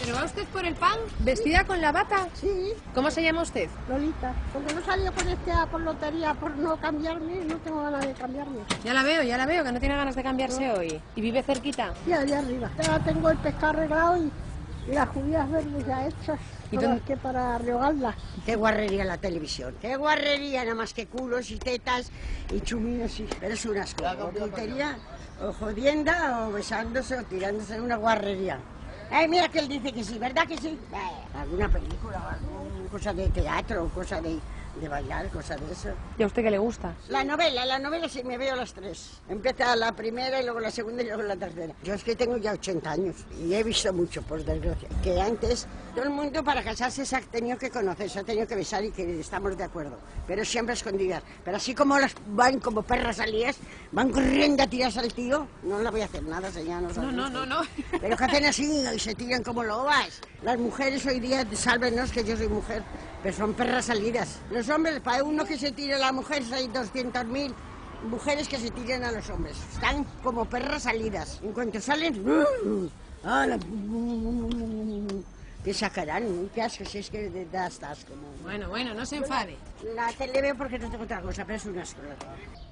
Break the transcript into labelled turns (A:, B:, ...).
A: ¿Pero va usted por el pan vestida con la bata?
B: Sí,
A: ¿Cómo se llama usted?
B: Lolita. Porque no salió con por lotería por no cambiarme, no tengo ganas de cambiarme.
A: Ya la veo, que no tiene ganas de cambiarse hoy. ¿Y vive cerquita?
B: Y allá arriba. Ya tengo el pescado arreglado y las judías verdes ya hechas.
A: ¿Y
B: Para,
A: dónde-
B: que para rehogarlas.
C: Qué guarrería la televisión, qué guarrería, nada más que culos y tetas y chuminos y... Pero es una asco, o puntería, o jodienda, o besándose, o tirándose, una guarrería. Ay, mira que él dice que sí, ¿verdad que sí? Alguna película, alguna cosa de teatro, cosa de bailar, cosa de eso.
A: ¿Y a usted qué le gusta?
C: La novela sí me veo las tres. Empieza la primera y luego la segunda y luego la tercera. Yo es que tengo ya 80 años y he visto mucho, por desgracia. Que antes todo el mundo para casarse se ha tenido que conocer, se ha tenido que besar y que estamos de acuerdo. Pero siempre escondidas. Pero así como las van como perras salidas, van corriendo a tirarse al tío, no le voy a hacer nada, señora.
A: No.
C: Pero que hacen así y se tiran como lobas. Las mujeres hoy día, sálvenos que yo soy mujer, pero son perras salidas. Los hombres, para uno que se tire a la mujer, hay 200.000 mujeres que se tiran a los hombres. Están como perras salidas. En cuanto salen, te sacarán. ¿Qué asco? Si es que da hasta asco.
A: Bueno, no se enfade.
C: La tele veo porque no tengo otra cosa, pero es un asco.